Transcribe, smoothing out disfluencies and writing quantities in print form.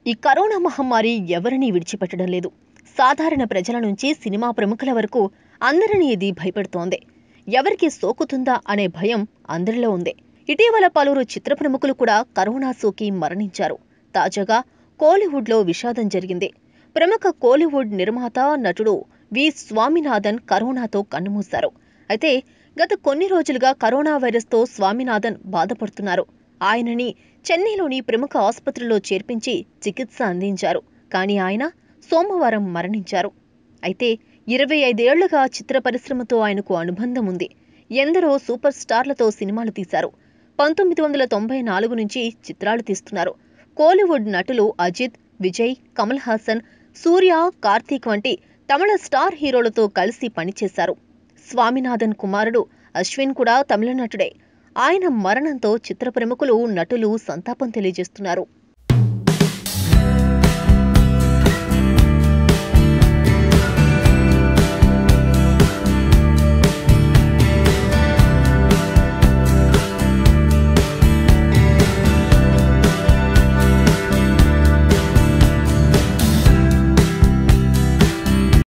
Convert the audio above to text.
ఈ కరోనా మహమ్మారి ఎవరినీ విడిచిపెట్టడం లేదు. సాధారణ ప్రజల నుంచి సినిమా ప్రముఖుల వరకు అందరినీ ఇది భయపెడుతోంది. ఎవరికి సోకుతుందా అనే భయం అందరిలో ఉంది. ఇటీవల పలువురు చిత్ర ప్రముఖులు కూడా కరోనా సోకి మరణించారు. తాజాగా కోలీవుడ్లో విషాదం జరిగింది. ప్రముఖ కోలీవుడ్ నిర్మాత, నటుడు వి. స్వామినాథన్ కరోనాతో కన్నుమూశారు. అయితే గత కొన్ని రోజులుగా కరోనా వైరస్తో స్వామినాథన్ బాధపడుతున్నారు. ఆయనని చెన్నైలోని ప్రముఖ ఆసుపత్రిలో చేర్పించి చికిత్స అందించారు. కానీ ఆయన సోమవారం మరణించారు. అయితే 25 ఏళ్లుగా చిత్ర పరిశ్రమతో ఆయనకు అనుబంధం ఉంది. ఎందరో సూపర్ స్టార్లతో సినిమాలు తీశారు. 1994 నుంచి చిత్రాలు తీస్తున్నారు. కోలీవుడ్ నటులు అజిత్, విజయ్, కమల్ హాసన్, సూర్య, కార్తీక్ వంటి తమిళ స్టార్ హీరోలతో కలిసి పనిచేశారు. స్వామినాథన్ కుమారుడు అశ్విన్ కూడా తమిళ నటుడే. ఆయన మరణంతో చిత్ర ప్రముఖులు, నటులు సంతాపం తెలియజేస్తున్నారు.